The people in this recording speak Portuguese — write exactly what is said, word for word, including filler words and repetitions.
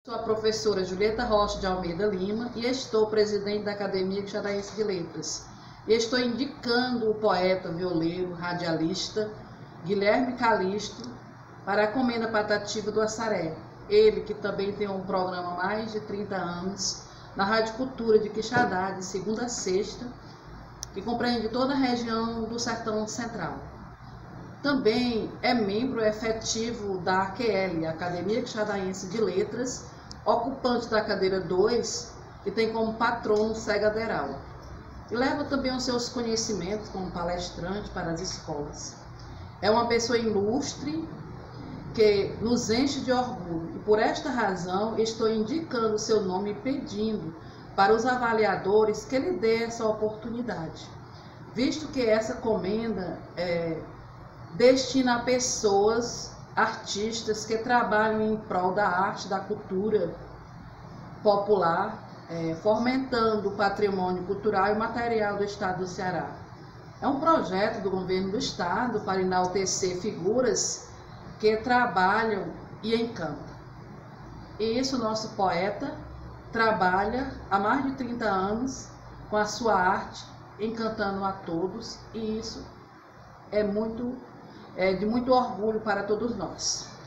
Sou a professora Julieta Rocha de Almeida Lima e estou presidente da Academia Quixadaense de Letras. E estou indicando o poeta, violeiro, radialista Guilherme Calixto para a Comenda Patativa do Assaré. Ele que também tem um programa há mais de trinta anos na Rádio Cultura de Quixadá, de segunda a sexta, que compreende toda a região do Sertão Central. Também é membro efetivo da A Q L, Academia Quixadaense de Letras, ocupante da cadeira dois, que tem como patrono Cega Deral. E leva também os seus conhecimentos como palestrante para as escolas. É uma pessoa ilustre que nos enche de orgulho e por esta razão estou indicando o seu nome e pedindo para os avaliadores que lhe dê essa oportunidade, visto que essa comenda é, destina a pessoas, artistas que trabalham em prol da arte, da cultura popular, é, fomentando o patrimônio cultural e material do Estado do Ceará. É um projeto do governo do Estado para enaltecer figuras que trabalham e encantam. E isso, nosso poeta trabalha há mais de trinta anos com a sua arte, encantando a todos, e isso é muito é de muito orgulho para todos nós.